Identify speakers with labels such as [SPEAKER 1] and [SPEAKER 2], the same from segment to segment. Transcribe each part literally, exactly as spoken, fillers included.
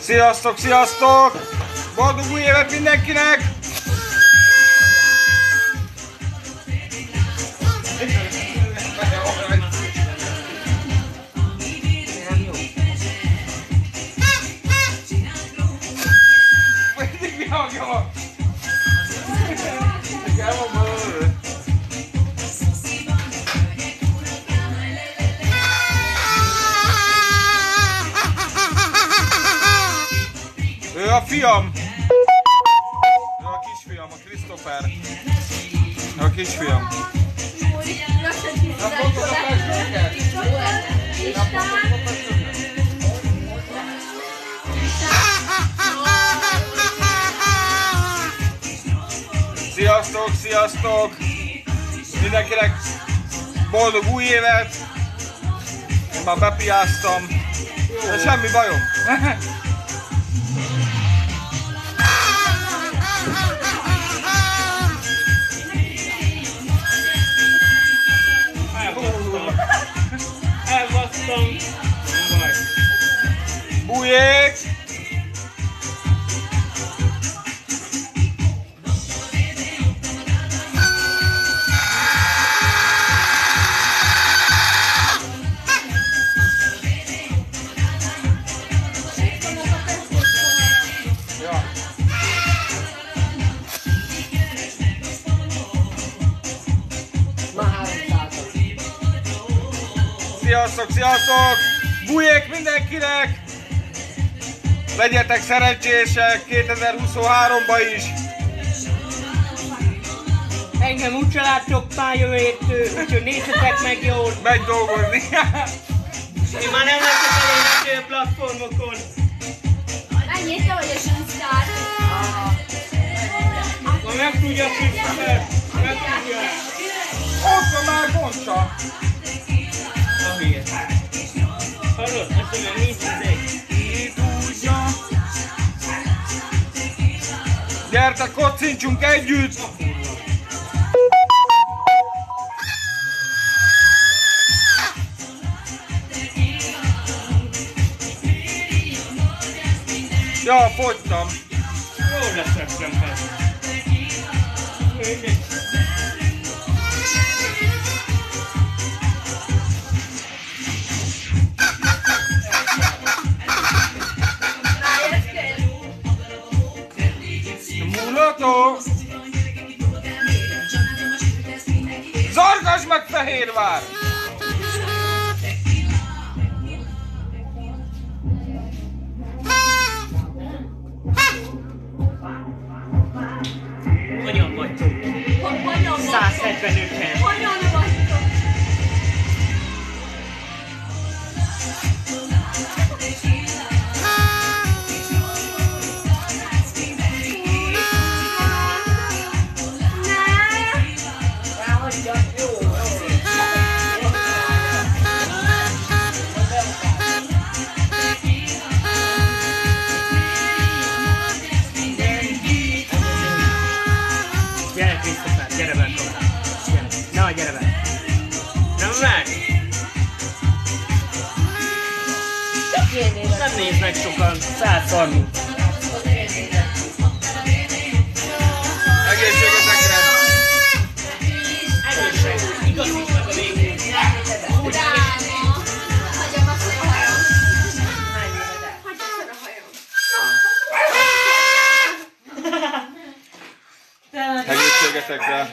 [SPEAKER 1] Sziasztok, sziasztok! Boldog új évet mindenkinek! Ő a fiam! Ő a kisfiam, a Christopher. Ő a kisfiam. Sziasztok, sziasztok! Mindenkinek boldog új évet! Én már bepiáztam, de semmi bajom.
[SPEAKER 2] Elbasztam!
[SPEAKER 1] Bujék! Sziasztok, sziasztok! Bujék mindenkinek! Legyetek szerencsések kétezer-huszonháromban is!
[SPEAKER 2] Engem úgyse láttok jövő héttől, úgyhogy nézzetek meg jól!
[SPEAKER 1] Megy dolgozni!
[SPEAKER 2] Én már nem leszek elérhető platformokon!
[SPEAKER 3] Menjél te vagy a Sunstart!
[SPEAKER 2] Ma megtudja a Christopher! Megtudja!
[SPEAKER 1] Ott van már Goncsa!
[SPEAKER 2] Na hülye! Hallod? Azt mondom, nincs az egy!
[SPEAKER 1] Ki tudja! Gyertek, kocincsunk együtt! Ja, fogytam!
[SPEAKER 2] Jól leszek, nem kell!
[SPEAKER 1] Mulató! Zargas meg Fehérvár!
[SPEAKER 2] Hogyan vagytok? száz hetvenöten.
[SPEAKER 3] Hogyan vagytok?
[SPEAKER 2] Gyere Christopher, gyere be tovább. Gyere. Na, gyere be. Nem várj! Nem néznek sokan, száz harminc.
[SPEAKER 1] Egészségetekre!
[SPEAKER 2] Egészség, igazíts meg a végén.
[SPEAKER 3] Hagyjam azt a hajam. Hagyjam azt a hajam.
[SPEAKER 1] Egészségetekre!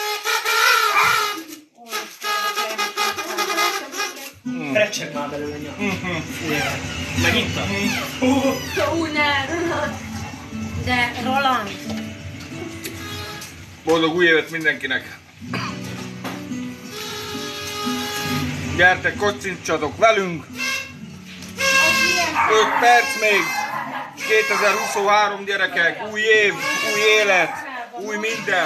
[SPEAKER 2] Recseg már belőle nyom. Megint a?
[SPEAKER 3] Ú, ne, Roland. De Roland.
[SPEAKER 1] Boldog új évet mindenkinek! Gyertek, kocincsatok velünk! öt perc még! kétezer-huszonhárom gyerekek! Új év, új élet, új minden!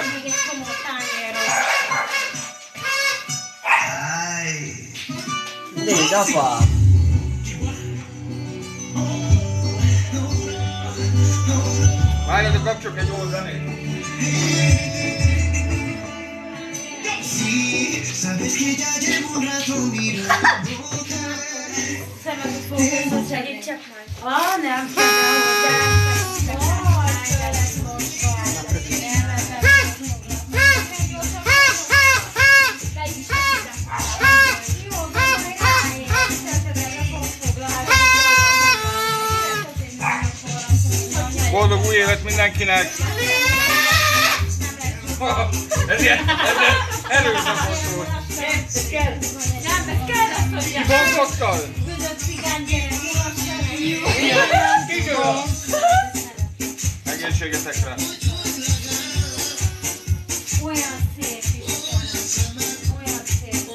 [SPEAKER 2] Nézd, apa!
[SPEAKER 1] Várjatok, kapcsolok egy jó zenét!
[SPEAKER 4] Sabes que ya llevo un rato mirándote.
[SPEAKER 3] Segítsek majd.
[SPEAKER 4] Ah, nem kell
[SPEAKER 1] Boldog új évet mindenkinek! Ez ilyen, ez ilyen erőszakos volt. Kibontottad? Egészségetekre!
[SPEAKER 4] Olyan szép is van. Olyan szép.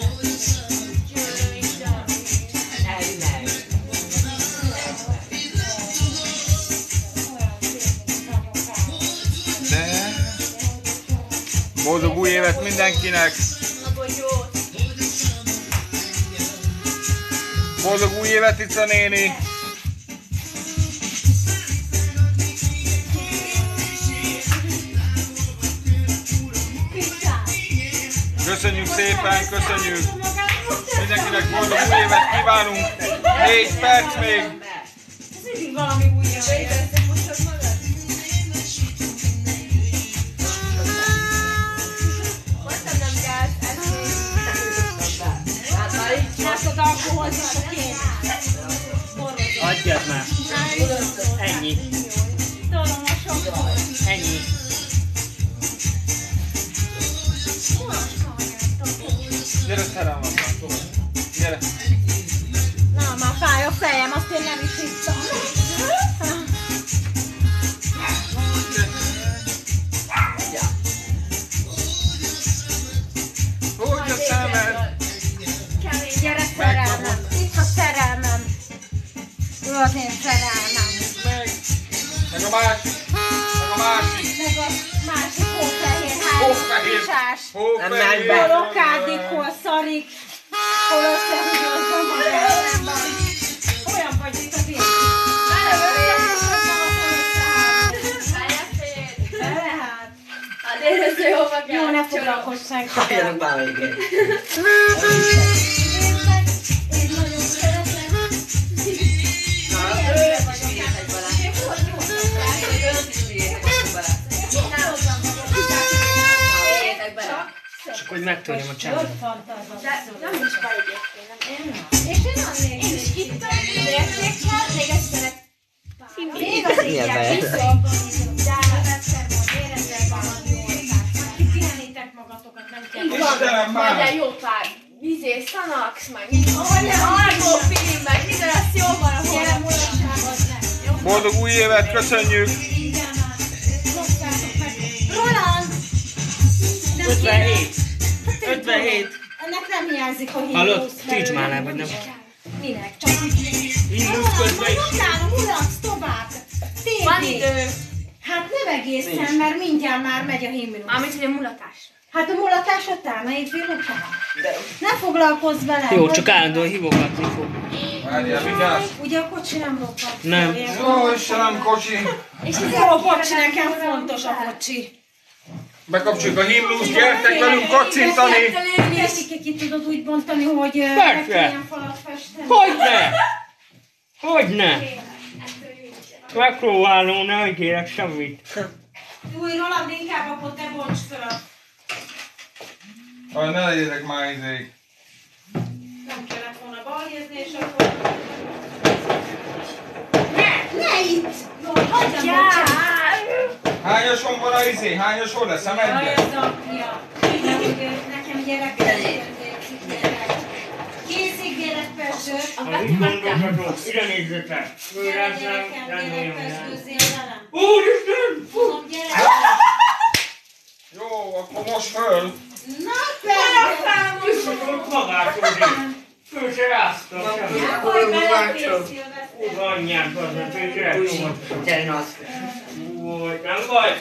[SPEAKER 1] De... Boldog új évet mindenkinek! Boldog új évet, Ica néni! Köszönjük szépen, köszönjük! Mindenkinek boldog új évet kívánunk! Négy perc még!
[SPEAKER 4] Ez mindig valami újra. Látod, alkoholzis a kép.
[SPEAKER 2] Adjad már. Ennyi.
[SPEAKER 4] Tudom, a sok.
[SPEAKER 2] Ennyi.
[SPEAKER 1] Gyere, szerelem van, gyere!
[SPEAKER 4] Na, már fáj a fejem, azt én nem is hittem.
[SPEAKER 1] Hogy a szemed?
[SPEAKER 4] Gyere, szerelmem. Itt a szerelmem. Ő az én szerelmem.
[SPEAKER 1] Meg! Meg a másik! Meg a másik!
[SPEAKER 4] Meg a másik hófehér
[SPEAKER 1] Hófehér!
[SPEAKER 4] házasítás.
[SPEAKER 1] Hófehér!
[SPEAKER 4] Hol okádik, hol szarik, hol összehúgyozza magában. Olyan vagy, mint az én. Jó, ne foglalkozz
[SPEAKER 3] Halljanak már végén.
[SPEAKER 4] Én nagyon szeretlek.
[SPEAKER 2] Csak hogy megtörjem a csámot.
[SPEAKER 3] Nem is vagy egyébként.
[SPEAKER 4] És én annék.
[SPEAKER 3] Én is hittem, de értékkel, még ezt szeret.
[SPEAKER 4] Még az így viszont. De egyszer volt, érezzel valami oltást. Ki pihenitek magatokat, nem kell.
[SPEAKER 1] Istenem már!
[SPEAKER 3] Legyen jó pár vízés, szanax, meg algó film, meg minden lesz jó van a
[SPEAKER 4] Gyere,
[SPEAKER 3] holnap.
[SPEAKER 4] mulatságod le.
[SPEAKER 1] Boldog új évet, köszönjük!
[SPEAKER 4] Ingyen már. Lopjátok meg. Roland! Nem
[SPEAKER 2] ötvenhét.
[SPEAKER 4] kéne-
[SPEAKER 2] ötvenhét.
[SPEAKER 4] Ennek nem hiányzik a hímlósz.
[SPEAKER 2] Hallod? Títs már le, vagy nem?
[SPEAKER 4] Minek? Csak úgy.
[SPEAKER 2] Hímlósz
[SPEAKER 4] Roland,
[SPEAKER 2] közben
[SPEAKER 4] majd
[SPEAKER 2] is.
[SPEAKER 4] utána mulatsz tovább. Tévé.
[SPEAKER 3] Van idő.
[SPEAKER 4] Hát nem egészen, mert mindjárt már megy a hímlósz.
[SPEAKER 3] Mármint, hogy a mulatás.
[SPEAKER 4] Hát a mulatás utána, éjfél után. Ne foglalkozz vele.
[SPEAKER 2] Jó,
[SPEAKER 4] hogy-
[SPEAKER 2] csak állandóan hívogatni fog.
[SPEAKER 1] Várjál, vigyázz!
[SPEAKER 4] Ugye a kocsi nem roppant.
[SPEAKER 2] Nem.
[SPEAKER 1] Jó, Istenem, kocsi!
[SPEAKER 4] Jó, kocsi, nekem fontos a kocsi.
[SPEAKER 1] Bekapcsoljuk a himnuszt, gyertek velünk kocintani!
[SPEAKER 4] Kérlike, ki tudod úgy bontani, hogy ö,
[SPEAKER 2] Persze.
[SPEAKER 4] ne kelljen falat festeni.
[SPEAKER 2] Hogyne? Hogyne? Megpróbálom, nem kérek semmit.
[SPEAKER 4] Új, Roland, inkább akkor te bonts föl.
[SPEAKER 1] Aj, ne legyetek már izék!
[SPEAKER 4] Nem kellett volna balhézni, és akkor... Ne! Ne itt! Jó, hagyjam, bocsánat!
[SPEAKER 1] Hányason van a izé? Hányason lesz?
[SPEAKER 4] Jaj,
[SPEAKER 1] Szemedbe?
[SPEAKER 4] ez a fia. Nekem gyerekek. Készig gyerekpesgő.
[SPEAKER 2] Ha így gondolkodok, ide nézzetek.
[SPEAKER 4] Gyere, gyerekem, gyerekpesgőzzél velem.
[SPEAKER 2] Úristen!
[SPEAKER 4] Mondom, gyere!
[SPEAKER 1] Jó, akkor most föl!
[SPEAKER 4] Na, persze!
[SPEAKER 2] Visszatolok magától így. Föl se ráztam semmit.
[SPEAKER 4] Hogy beleférsz,
[SPEAKER 2] Úgy anyját, az a tőkre.
[SPEAKER 3] Gyere, az.
[SPEAKER 2] Új, nem vagy?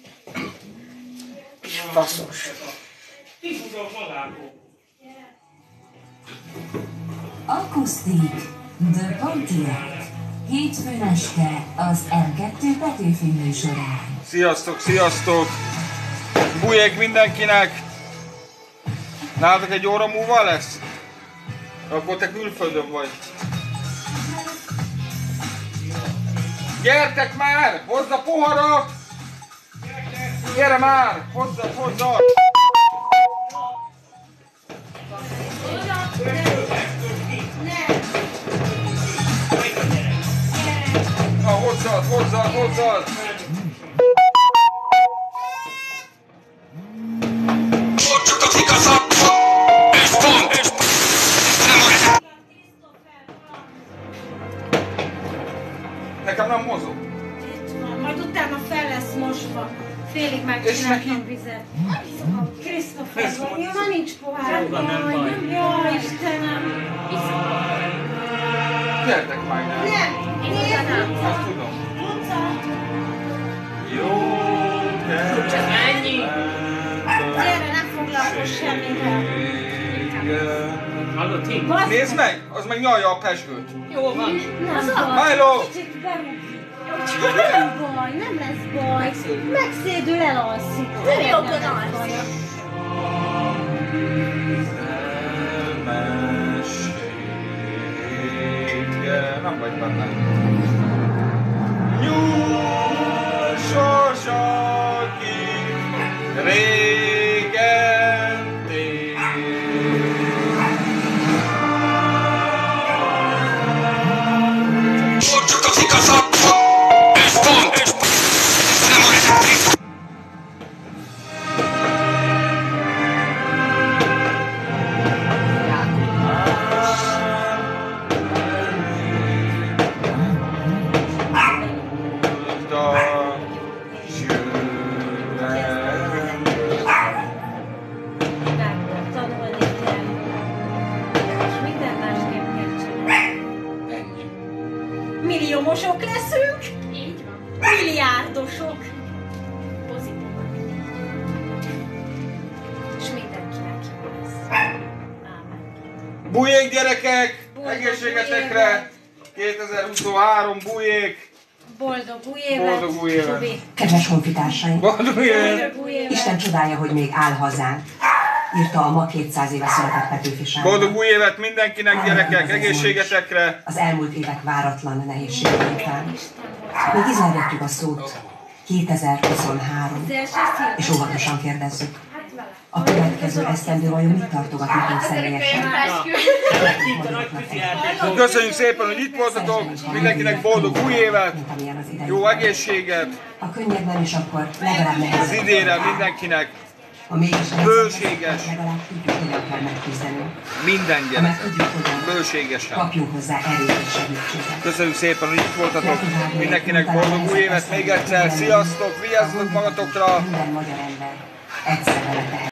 [SPEAKER 3] Faszos.
[SPEAKER 2] Kifutok magától.
[SPEAKER 5] Akusztik, The Pontiac. Hétfőn este az em kettő Petőfi műsorán.
[SPEAKER 1] Sziasztok, sziasztok! Bujék mindenkinek! Nálatok egy óra múlva lesz? Akkor te külföldön vagy. Gyertek már! Hozz a poharat! Gyere már! Hozza, hozza! Na, hozzad, hozzad, hozzad! Csak az igazat! És pont! És nekem nem mozog.
[SPEAKER 4] Itt van, majd utána fel lesz mosva. Félig
[SPEAKER 1] És
[SPEAKER 4] megcsináltam
[SPEAKER 1] neki?
[SPEAKER 4] vizet. Krisztófer van, jó, ma nincs pohár.
[SPEAKER 2] Jó van, nem baj.
[SPEAKER 4] Jaj, Istenem.
[SPEAKER 1] Gyertek már ide.
[SPEAKER 4] Nem, nézd,
[SPEAKER 1] Azt tudom.
[SPEAKER 4] Luca.
[SPEAKER 1] Jó,
[SPEAKER 2] Csak ennyi.
[SPEAKER 4] Gyere, ne foglalkozz semmivel.
[SPEAKER 2] Hallod, Tim?
[SPEAKER 4] Bazd
[SPEAKER 1] Nézd meg! Az meg nyalja a pesgőt.
[SPEAKER 2] Jó van.
[SPEAKER 4] Nem baj.
[SPEAKER 1] Milo!
[SPEAKER 4] Kicsit berúgjuk. Nem baj, nem lesz baj. Megszédül, elalszik.
[SPEAKER 3] Nem jó,
[SPEAKER 4] Nem lesz
[SPEAKER 3] alszik.
[SPEAKER 4] baj.
[SPEAKER 1] Elmessége. Nem vagy benne. Nyúl sorsakig régen tél. Csak az igazat! És pont! És nem a
[SPEAKER 4] Tanulni kell. És minden másképp kell csinálni.
[SPEAKER 1] ennyi.
[SPEAKER 4] Milliómosok leszünk,
[SPEAKER 3] Így van.
[SPEAKER 4] milliárdosok.
[SPEAKER 3] Pozitívan.
[SPEAKER 4] És mindenkinek jó lesz. Ámen.
[SPEAKER 1] Bujék gyerekek!
[SPEAKER 4] Boldog
[SPEAKER 1] Egészségetekre! kétezer-huszonhárom bujék!
[SPEAKER 4] Boldog új évet!
[SPEAKER 1] Boldog új évet.
[SPEAKER 4] Csubi.
[SPEAKER 6] Kedves honfitársaim!
[SPEAKER 1] Boldog új évet!
[SPEAKER 4] Boldog új évet!
[SPEAKER 6] Isten csodája, hogy még áll hazánk, írta a ma kétszáz éve született Petőfi Sándor.
[SPEAKER 1] Boldog új évet mindenkinek gyerekek! Egészségetekre!
[SPEAKER 6] Az elmúlt évek váratlan nehézségei után. Még izlegetjük a szót. kétezer-huszonhárom.
[SPEAKER 4] Az első szív.
[SPEAKER 6] És óvatosan kérdezzük.
[SPEAKER 3] Hát vele.
[SPEAKER 6] A következő esztendő vajon mit tartogat nekünk személyesen?
[SPEAKER 2] Itt a nagy tűzijáték.
[SPEAKER 1] Köszönjük szépen, hogy itt voltatok! Mindenkinek boldog új évet!
[SPEAKER 6] Mint amilyen az idei.
[SPEAKER 1] Jó egészséget!
[SPEAKER 6] Ha könnyebb nem is, akkor legalább
[SPEAKER 1] Az
[SPEAKER 6] nehezebb.
[SPEAKER 1] idénre mindenkinek
[SPEAKER 6] Ha mégis nehezebb,
[SPEAKER 1] Bőséges.
[SPEAKER 6] legalább tudjuk, hogyan kell megküzdenünk.
[SPEAKER 1] minden
[SPEAKER 6] Ha meg
[SPEAKER 1] gyerek!
[SPEAKER 6] tudjuk, hogyan
[SPEAKER 1] Bőségesen!
[SPEAKER 6] kapjunk hozzá erőt és segítséget.
[SPEAKER 1] Köszönjük szépen, hogy itt voltatok! Mindenkinek boldog új évet még egyszer! Sziasztok! Vigyázzatok magatokra!
[SPEAKER 6] Minden magyar ember egyszer vele tehet.